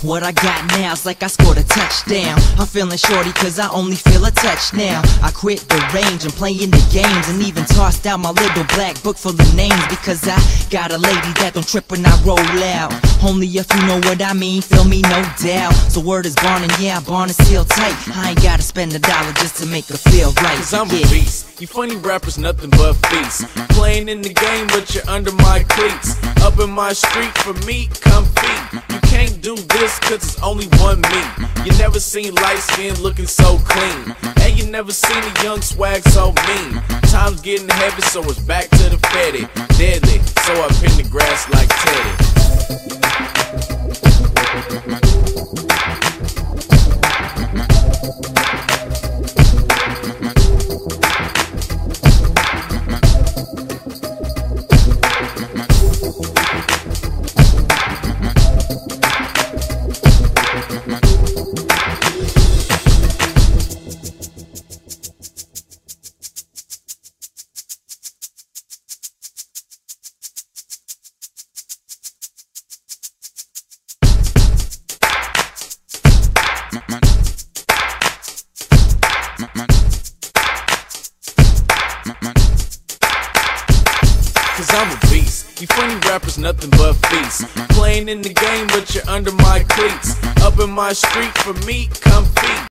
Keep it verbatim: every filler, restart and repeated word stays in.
What I got now's like I scored a touchdown. I'm feeling shorty cause I only feel a touch now. I quit the range and playing the games, and even tossed out my little black book full of names, because I got a lady that don't trip when I roll out. Only if you know what I mean, feel me, no doubt. So word is born, and yeah, barn is still tight. I ain't gotta spend a dollar just to make her feel right. Cause I'm yeah. a beast. You funny rappers, nothing but feast. Playing in the game, but you're under my cleats. Up in my street, for me, come feet. You can't do this, cause it's only one me. You never seen light skin looking so clean, and you never seen a young swag so mean. Time's getting heavy, so it's back to the fetty. Deadly, so I pin the grass like Teddy. Cause I'm a beast. You funny rappers, nothing but feast. Playing in the game, but you're under my cleats. Up in my street, for me, come feet.